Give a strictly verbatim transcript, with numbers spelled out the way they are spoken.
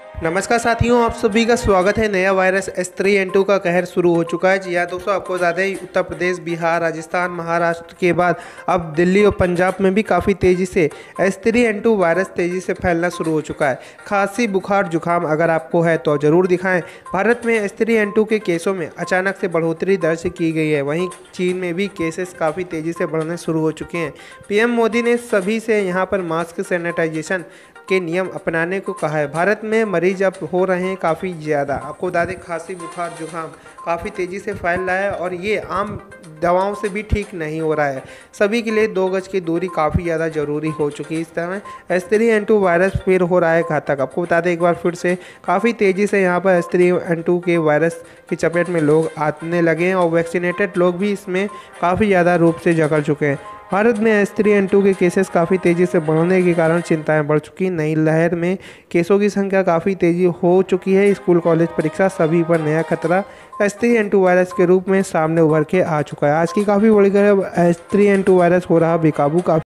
नमस्कार साथियों, आप सभी का स्वागत है। नया virus H three N two का कहर शुरू हो चुका है। जी हाँ दोस्तों, आपको बता दें उत्तर प्रदेश, बिहार, राजस्थान, महाराष्ट्र के बाद अब दिल्ली और पंजाब में भी काफ़ी तेज़ी से H three N two virus तेज़ी से फैलना शुरू हो चुका है। खांसी, बुखार, जुकाम अगर आपको है तो ज़रूर दिखाएं। भारत में एच थ्री एन टू के केसों में अचानक से बढ़ोतरी दर्ज की गई है। वहीं चीन में भी केसेस काफ़ी तेज़ी से बढ़ने शुरू हो चुके हैं। पीएम मोदी ने सभी से यहाँ पर मास्क, सैनिटाइजेशन के नियम अपनाने को कहा है। भारत में मरीज अब हो रहे हैं काफ़ी ज़्यादा। आपको बता दें खांसी, बुखार, जुकाम काफ़ी तेज़ी से फैल रहा है और ये आम दवाओं से भी ठीक नहीं हो रहा है। सभी के लिए दो गज की दूरी काफ़ी ज़्यादा ज़रूरी हो चुकी है। इस तरह H three N two virus फिर हो रहा है घातक। आपको बता दें एक बार फिर से काफ़ी तेज़ी से यहाँ पर एच थ्री एन टू के वायरस की चपेट में लोग आने लगे हैं और वैक्सीनेटेड लोग भी इसमें काफ़ी ज़्यादा रूप से जकड़ चुके हैं। भारत में एच थ्री एन टू के केसेस काफ़ी तेज़ी से बढ़ने के कारण चिंताएं बढ़ चुकी। नई लहर में केसों की संख्या काफ़ी तेज़ी हो चुकी है। स्कूल, कॉलेज, परीक्षा सभी पर नया खतरा H three N two virus के रूप में सामने उभर के आ चुका है। आज की काफ़ी बड़ी खबर, H three N two virus हो रहा बेकाबू।